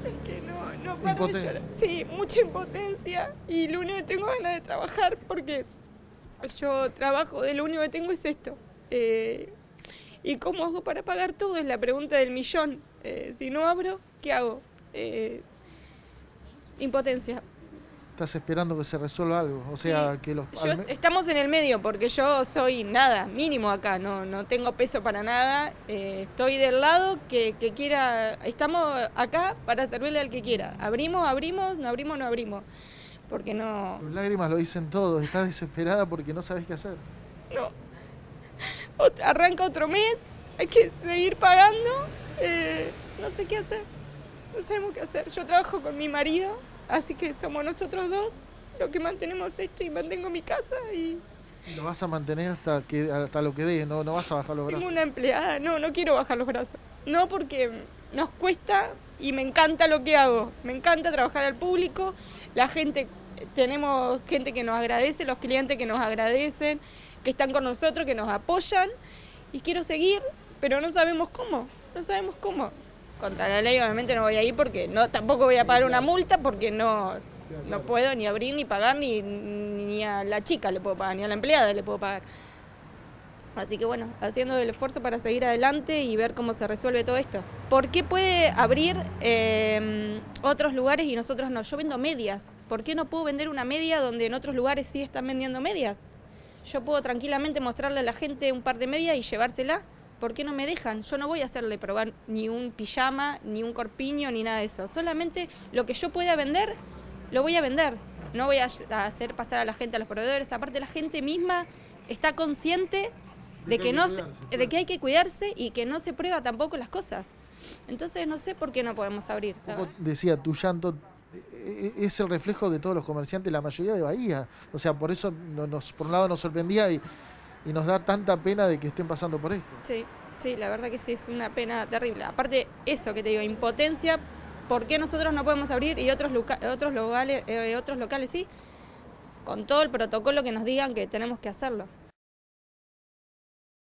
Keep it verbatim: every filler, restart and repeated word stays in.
que no, no paro de Impotencia. llorar. Sí, mucha impotencia y lo único que tengo ganas de trabajar porque yo trabajo, de lo único que tengo es esto. Eh, ¿Y cómo hago para pagar todo? Es la pregunta del millón. Eh, si no abro, ¿qué hago? Eh, impotencia. Estás esperando que se resuelva algo, o sea, Sí, que los... yo, estamos en el medio porque yo soy nada, mínimo acá, no, no tengo peso para nada, eh, estoy del lado que, que quiera, estamos acá para servirle al que quiera, abrimos, abrimos, no abrimos, no abrimos, porque no... Tus lágrimas lo dicen todo, estás desesperada porque no sabes qué hacer. No, Ot- arranca otro mes, hay que seguir pagando, eh, no sé qué hacer, no sabemos qué hacer, yo trabajo con mi marido, así que somos nosotros dos los que mantenemos esto y mantengo mi casa y... Y lo vas a mantener hasta que hasta lo que dé, no, no vas a bajar los brazos. Tengo una empleada, no, no quiero bajar los brazos. No, porque nos cuesta y me encanta lo que hago. Me encanta trabajar al público, la gente, tenemos gente que nos agradece, los clientes que nos agradecen, que están con nosotros, que nos apoyan y quiero seguir, pero no sabemos cómo, no sabemos cómo. Contra la ley obviamente no voy a ir porque no, tampoco voy a pagar una multa porque no, no puedo ni abrir, ni pagar, ni, ni a la chica le puedo pagar, ni a la empleada le puedo pagar. Así que bueno, haciendo el esfuerzo para seguir adelante y ver cómo se resuelve todo esto. ¿Por qué puede abrir eh, otros lugares y nosotros no? Yo vendo medias. ¿Por qué no puedo vender una media donde en otros lugares sí están vendiendo medias? Yo puedo tranquilamente mostrarle a la gente un par de medias y llevársela. ¿Por qué no me dejan? Yo no voy a hacerle probar ni un pijama, ni un corpiño, ni nada de eso. Solamente lo que yo pueda vender, lo voy a vender. No voy a hacer pasar a la gente a los proveedores. Aparte, la gente misma está consciente de que, no se, de que hay que cuidarse y que no se prueba tampoco las cosas. Entonces, no sé por qué no podemos abrir. Un poco decía, tu llanto es el reflejo de todos los comerciantes, la mayoría de Bahía. O sea, por eso nos, por un lado nos sorprendía y... y nos da tanta pena de que estén pasando por esto. Sí, sí, la verdad que sí, es una pena terrible. Aparte, eso que te digo, impotencia, ¿por qué nosotros no podemos abrir y otros, loca otros, locales, eh, otros locales sí? Con todo el protocolo que nos digan que tenemos que hacerlo.